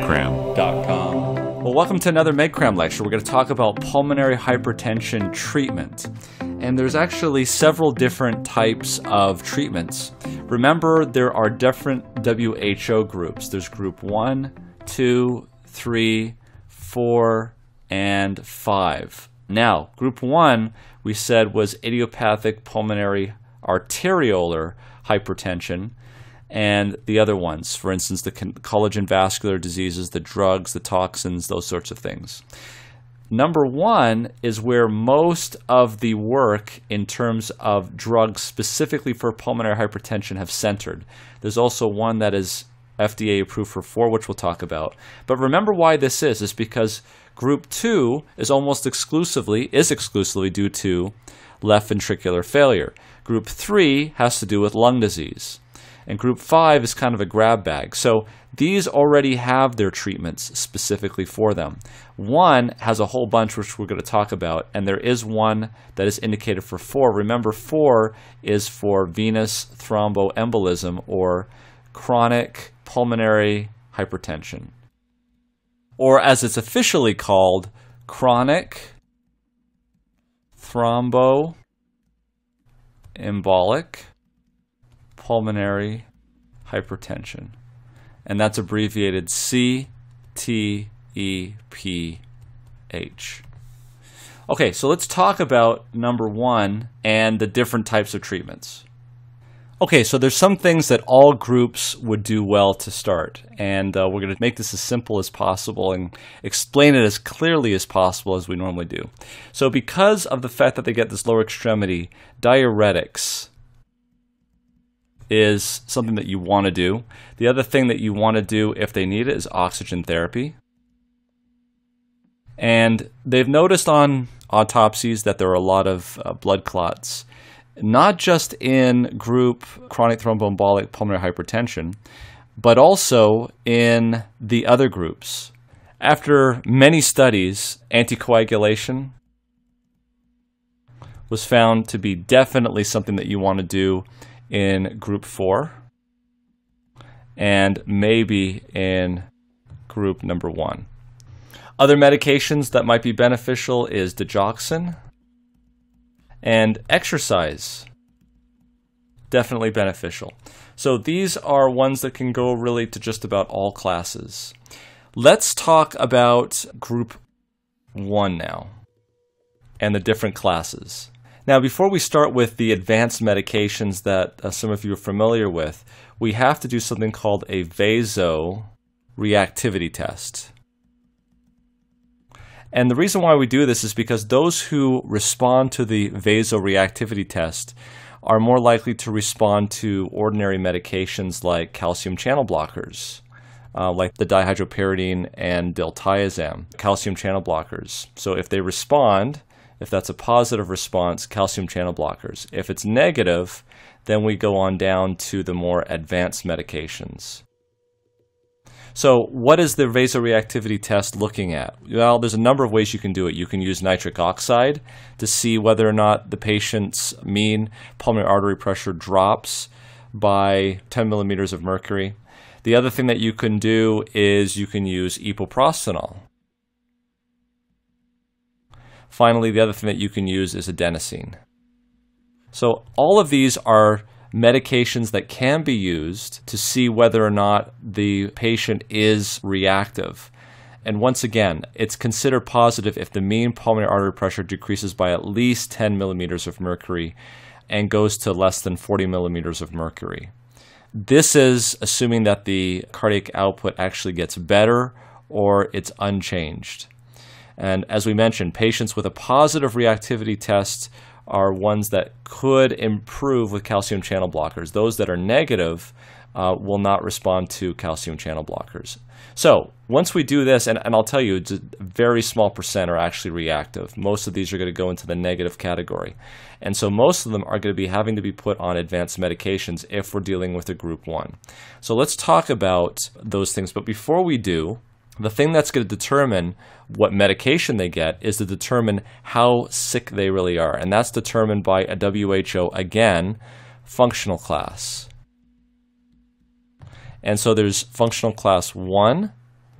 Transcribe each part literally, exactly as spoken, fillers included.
medcram dot com. Well, welcome to another MedCram lecture. We're going to talk about pulmonary hypertension treatment. And there's actually several different types of treatments. Remember, there are different W H O groups. There's group one, two, three, four, and five. Now, group one, we said, was idiopathic pulmonary arteriolar hypertension. And the other ones, for instance, the collagen vascular diseases, the drugs, the toxins, those sorts of things. Number one is where most of the work in terms of drugs specifically for pulmonary hypertension have centered. There's also one that is F D A approved for four, which we'll talk about. But remember why this is, is because group two is almost exclusively, is exclusively due to left ventricular failure. Group three has to do with lung disease. And group five is kind of a grab bag. So these already have their treatments specifically for them. One has a whole bunch which we're going to talk about, and there is one that is indicated for four. Remember, four is for venous thromboembolism or chronic pulmonary hypertension. Or as it's officially called, chronic thromboembolic pulmonary hypertension, and that's abbreviated C T E P H. Okay, so let's talk about number one and the different types of treatments. Okay, so there's some things that all groups would do well to start, and uh, we're going to make this as simple as possible and explain it as clearly as possible as we normally do. So because of the fact that they get this lower extremity, diuretics is something that you want to do. The other thing that you want to do if they need it is oxygen therapy. And they've noticed on autopsies that there are a lot of uh, blood clots, not just in group chronic thromboembolic pulmonary hypertension, but also in the other groups. After many studies, anticoagulation was found to be definitely something that you want to do in group four, and maybe in group number one. Other medications that might be beneficial is digoxin, and exercise, definitely beneficial. So these are ones that can go really to just about all classes. Let's talk about group one now, and the different classes. Now, before we start with the advanced medications that uh, some of you are familiar with, we have to do something called a vasoreactivity test. And the reason why we do this is because those who respond to the vasoreactivity test are more likely to respond to ordinary medications like calcium channel blockers, uh, like the dihydropyridine and diltiazem, calcium channel blockers. So if they respond, if that's a positive response, calcium channel blockers. If it's negative, then we go on down to the more advanced medications. So what is the vasoreactivity test looking at? Well, there's a number of ways you can do it. You can use nitric oxide to see whether or not the patient's mean pulmonary artery pressure drops by ten millimeters of mercury. The other thing that you can do is you can use epoprostenol. Finally, the other thing that you can use is adenosine. So all of these are medications that can be used to see whether or not the patient is reactive. And once again, it's considered positive if the mean pulmonary artery pressure decreases by at least ten millimeters of mercury and goes to less than forty millimeters of mercury. This is assuming that the cardiac output actually gets better or it's unchanged. And as we mentioned, patients with a positive reactivity test are ones that could improve with calcium channel blockers. Those that are negative uh, will not respond to calcium channel blockers. So once we do this, and, and I'll tell you, it's a very small percent are actually reactive. Most of these are going to go into the negative category. And so most of them are going to be having to be put on advanced medications if we're dealing with a group one. So let's talk about those things. But before we do, the thing that's going to determine what medication they get is to determine how sick they really are. And that's determined by a W H O, again, functional class. And so there's functional class one,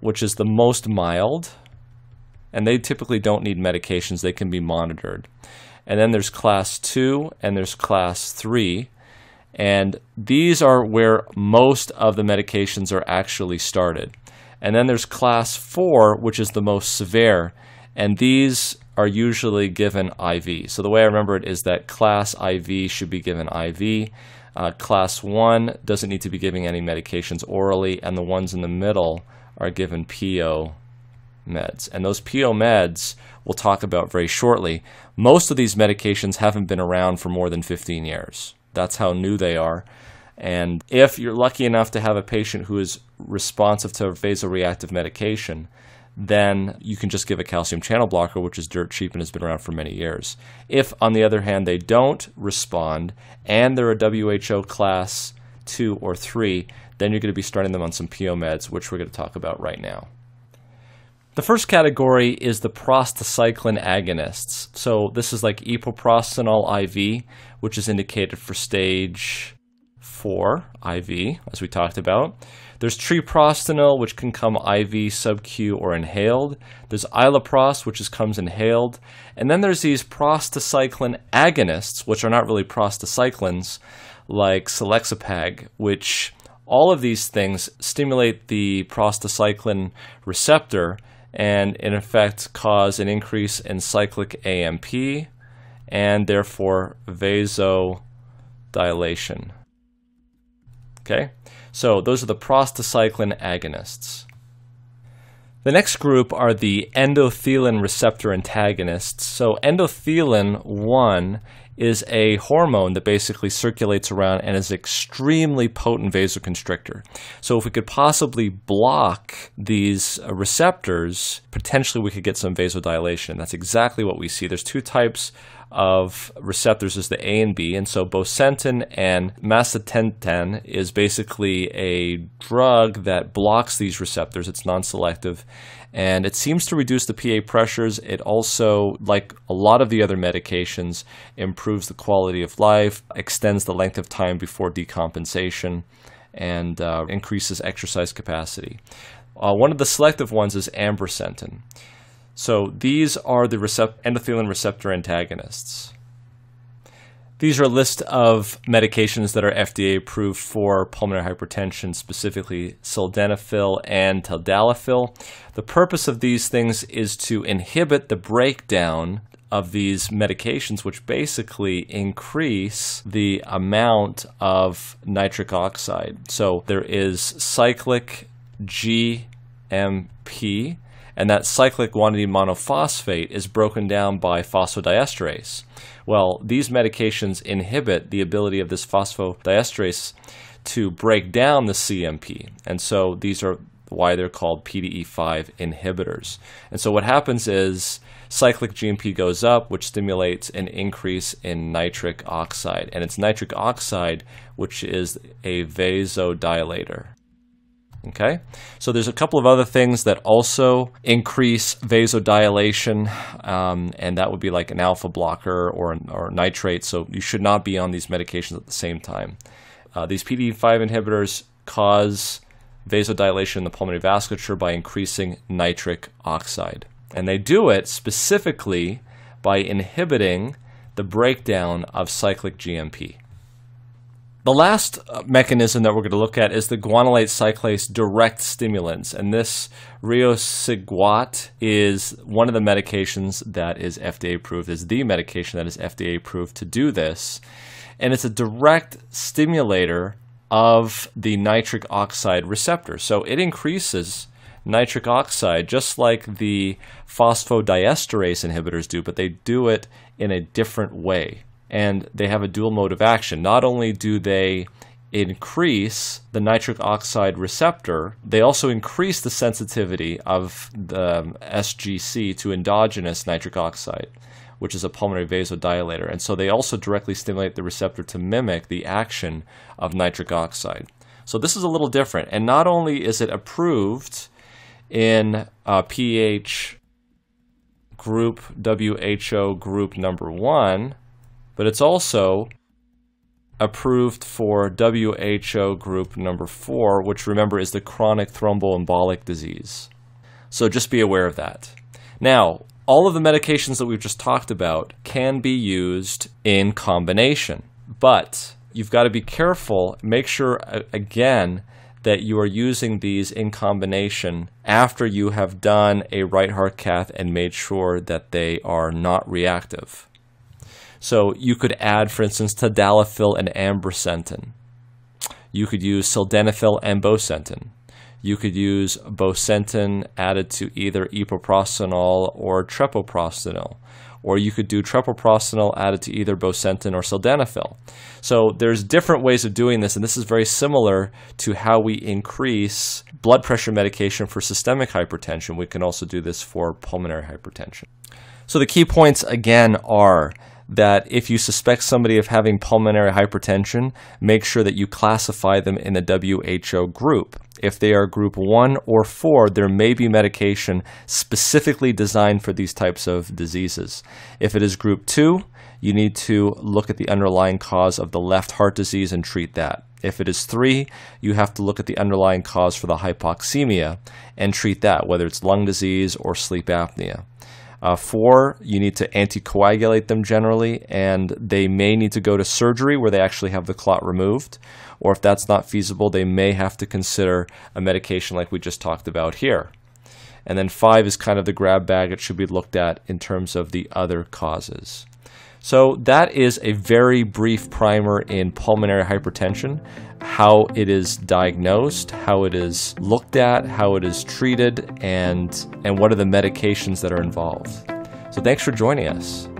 which is the most mild, and they typically don't need medications, they can be monitored. And then there's class two and there's class three, and these are where most of the medications are actually started. And then there's class four, which is the most severe, and these are usually given I V. So the way I remember it is that class I V should be given I V. Uh, class one doesn't need to be giving any medications orally, and the ones in the middle are given P O meds. And those P O meds we'll talk about very shortly. Most of these medications haven't been around for more than fifteen years. That's how new they are. And if you're lucky enough to have a patient who is responsive to vasoreactive medication, then you can just give a calcium channel blocker, which is dirt cheap and has been around for many years. If, on the other hand, they don't respond and they're a W H O class two or three, then you're going to be starting them on some P O meds, which we're going to talk about right now. The first category is the prostacyclin agonists. So this is like epoprostenol I V, which is indicated for stage four I V, as we talked about. There's treprostinil, which can come I V, sub-Q, or inhaled. There's iloprost, which is, comes inhaled. And then there's these prostacyclin agonists, which are not really prostacyclins, like selexipag, which all of these things stimulate the prostacyclin receptor and, in effect, cause an increase in cyclic A M P and, therefore, vasodilation. Okay? So those are the prostacyclin agonists. The next group are the endothelin receptor antagonists. So endothelin one is a hormone that basically circulates around and is an extremely potent vasoconstrictor. So if we could possibly block these receptors, potentially we could get some vasodilation. That's exactly what we see. There's two types of receptors, is the A and B, and so bosentan and macitentan is basically a drug that blocks these receptors. It's non-selective, and it seems to reduce the P A pressures. It also, like a lot of the other medications, improves the quality of life, extends the length of time before decompensation, and uh, increases exercise capacity. Uh, one of the selective ones is ambrisentan. So these are the recept- endothelin receptor antagonists. These are a list of medications that are F D A approved for pulmonary hypertension, specifically sildenafil and tadalafil. The purpose of these things is to inhibit the breakdown of these medications, which basically increase the amount of nitric oxide. So there is cyclic G M P, and that cyclic guanidine monophosphate is broken down by phosphodiesterase. Well, these medications inhibit the ability of this phosphodiesterase to break down the C M P, and so these are why they're called P D E five inhibitors. And so what happens is cyclic G M P goes up, which stimulates an increase in nitric oxide, and it's nitric oxide which is a vasodilator. Okay, so there's a couple of other things that also increase vasodilation, um, and that would be like an alpha blocker or, or nitrate, so you should not be on these medications at the same time. Uh, these P D E five inhibitors cause vasodilation in the pulmonary vasculature by increasing nitric oxide, and they do it specifically by inhibiting the breakdown of cyclic G M P. The last mechanism that we're going to look at is the guanylate cyclase direct stimulants, and this riociguat is one of the medications that is F D A approved, is the medication that is F D A approved to do this, and it's a direct stimulator of the nitric oxide receptor. So it increases nitric oxide just like the phosphodiesterase inhibitors do, but they do it in a different way. And they have a dual mode of action. Not only do they increase the nitric oxide receptor, they also increase the sensitivity of the S G C to endogenous nitric oxide, which is a pulmonary vasodilator. And so they also directly stimulate the receptor to mimic the action of nitric oxide. So this is a little different. And not only is it approved in uh, P H group, W H O group number one, but it's also approved for W H O group number four, which remember is the chronic thromboembolic disease. So just be aware of that. Now, all of the medications that we've just talked about can be used in combination, but you've got to be careful. Make sure, again, that you are using these in combination after you have done a right heart cath and made sure that they are not reactive. So you could add, for instance, tadalafil and ambrisentan. You could use sildenafil and bosentan. You could use bosentan added to either epoprostenol or trepoprostenol. Or you could do trepoprostenol added to either bosentan or sildenafil. So there's different ways of doing this, and this is very similar to how we increase blood pressure medication for systemic hypertension. We can also do this for pulmonary hypertension. So the key points, again, are that if you suspect somebody of having pulmonary hypertension, make sure that you classify them in the W H O group. If they are group one or four, there may be medication specifically designed for these types of diseases. If it is group two, you need to look at the underlying cause of the left heart disease and treat that. If it is three, you have to look at the underlying cause for the hypoxemia and treat that, whether it's lung disease or sleep apnea. Uh, four, you need to anticoagulate them generally, and they may need to go to surgery where they actually have the clot removed. Or if that's not feasible, they may have to consider a medication like we just talked about here. And then five is kind of the grab bag. It should be looked at in terms of the other causes. So that is a very brief primer in pulmonary hypertension, how it is diagnosed, how it is looked at, how it is treated, and, and what are the medications that are involved. So thanks for joining us.